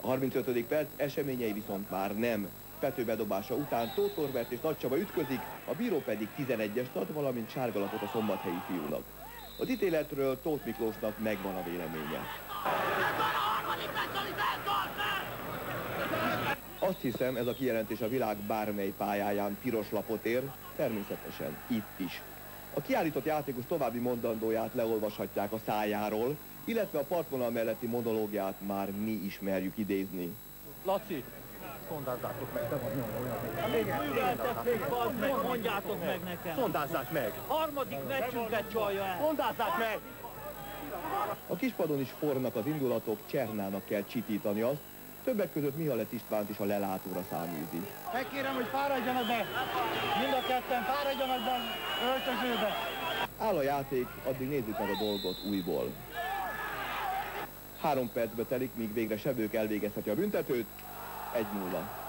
A 35. perc eseményei viszont már nem. Pető bedobása után Tóth Norbert és Nagy Csaba ütközik, a bíró pedig 11-est ad, valamint sárgalapot a szombathelyi fiúnak. Az ítéletről Tóth Miklósnak megvan a véleménye. Azt hiszem, ez a kijelentés a világ bármely pályáján piros lapot ér, természetesen itt is. A kiállított játékos további mondandóját leolvashatják a szájáról, illetve a partvonal melletti monológiát már mi ismerjük idézni. Laci, szondázzátok meg, te vagy olyan. Mondjátok meg nekem. Szondázzák meg. Harmadik meccsünket csalja el. Szondázzák meg. A kispadon is fornak az indulatok, Csernának kell csitítani azt, többek között Mihalet Istvánt is a lelátóra száműzi. Megkérem, hogy fáradjanak be! Mind a ketten fáradjanak be öltözőbe! Áll a játék, addig nézzük meg a dolgot újból. 3 percbe telik, míg végre Sebők elvégezheti a büntetőt, 1-0.